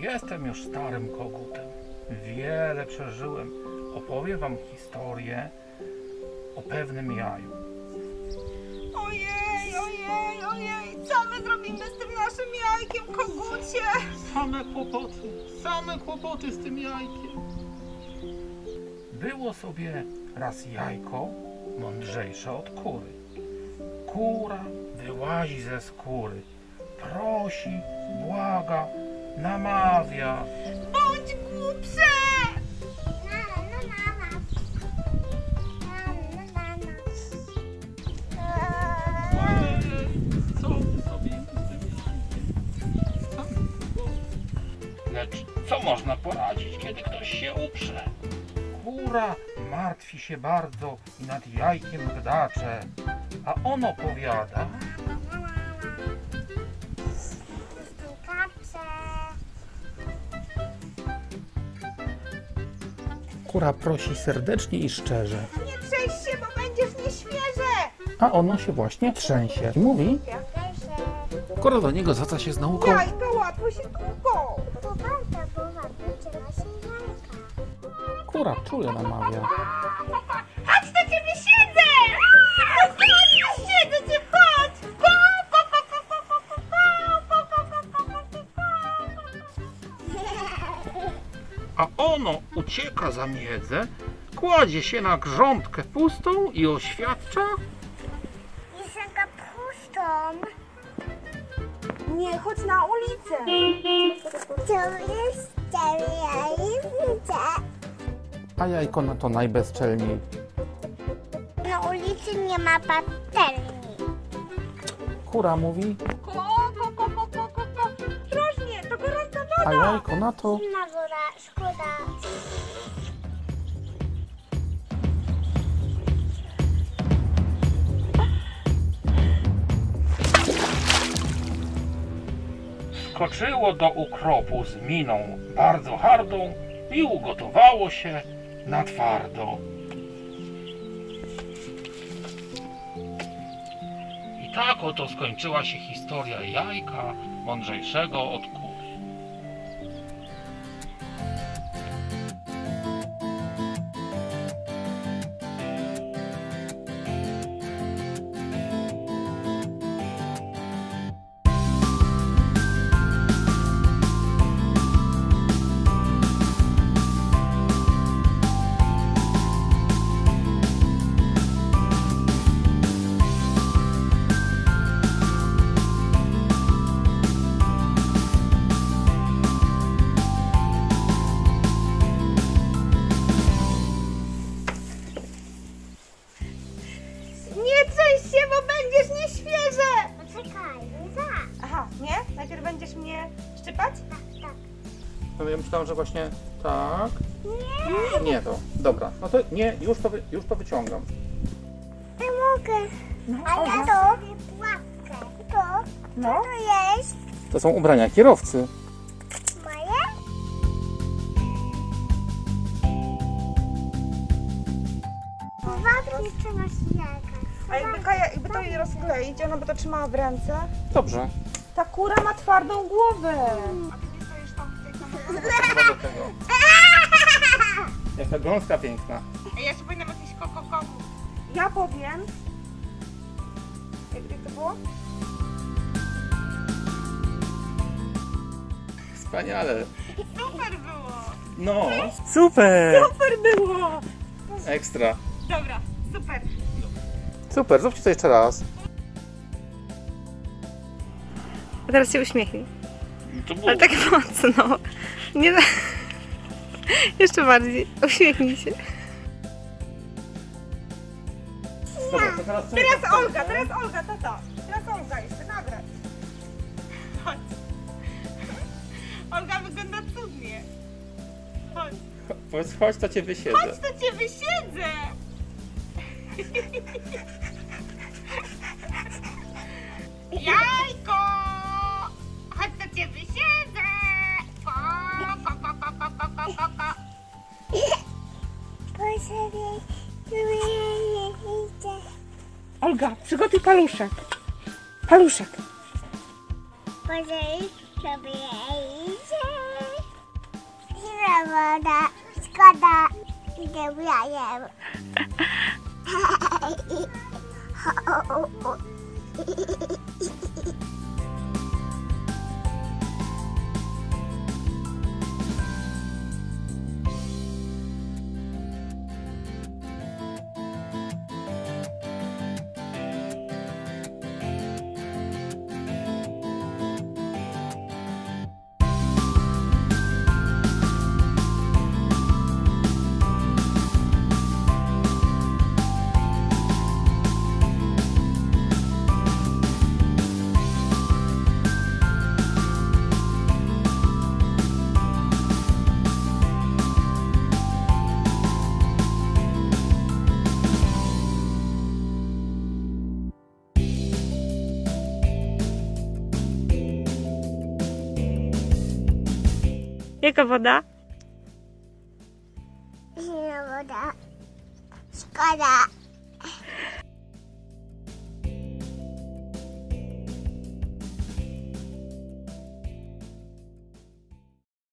Jestem już starym kogutem. Wiele przeżyłem. Opowiem wam historię o pewnym jaju. Ojej, ojej, ojej, co my zrobimy z tym naszym jajkiem, kogucie? Same kłopoty z tym jajkiem. Było sobie raz jajko mądrzejsze od kury. Kura wyłazi ze skóry, prosi, błaga, namawia. Bądź głupsze! Co my zrobimy z tym jajkiem? Lecz co można poradzić, kiedy ktoś się uprze? Kura martwi się bardzo i nad jajkiem gdacze, a ono powiada: Kura prosi serdecznie i szczerze, Nie trzęś się, bo będziesz nieświeże! a ono się właśnie trzęsie i mówi. Kura do niego zwraca się z nauką: Jajka łatwo się tłuką! Kura czule namawia: Chodź, do ciebie siedzę! Chodź, siedzę cię, chodź! A ono ucieka za miedzę, kładzie się na grządkę pustą i oświadcza: Jestem kapustą. Nie, chodź na ulicę! To jest ja nie widzę. A jajko na to najbezczelniej: Na ulicy nie ma patelni. Kura mówi, Drożnie, to gorąca a woda! jajko na to: Na górę, szkoda. skoczyło do ukropu z miną bardzo hardą i ugotowało się na twardo. I tak oto skończyła się historia jajka mądrzejszego od kury. Nie trzęś się, bo będziesz nieświeże! Poczekaj, Aha, nie? Najpierw będziesz mnie szczypać? tak. No ja myślałem, że właśnie tak. Nie to. Dobra. No to nie, już to wyciągam. Nie mogę. A ja to robię pułapkę. No. To jest To są ubrania kierowcy. moje? Uważaj, trzymasz jajka. A jakby Kaja, jakby to jej rozkleić, ona by to trzymała w ręce. Dobrze. Ta kura ma twardą głowę. A ty nie stoisz tam w tej kamerze? Do tego. Jaka gąska piękna. Ja jeszcze powinnam jakieś komu. Ja powiem. Jak to było? Wspaniale. Super było! No. Super. Super było! Ekstra. Dobra, super. Super, zróbcie to jeszcze raz. A teraz się uśmiechnij. To było. Ale tak mocno. Nie da... Jeszcze bardziej. Uśmiechnij się. Dobra, to teraz Teraz Olga, tata. Teraz Olga jeszcze, nagrać. Chodź. Olga wygląda cudnie. Chodź. Powiedz, chodź, to cię wysiedzę. Chodź, to cię wysiedzę. Jajko! Chodź, to cię wysiedzę. Ko. Olga, przygotuj paluszek. Paluszek. Pozwól sobie iść. woda. Szkoda. Idę w jajem. Jaka woda? Zimna woda. Szkoda.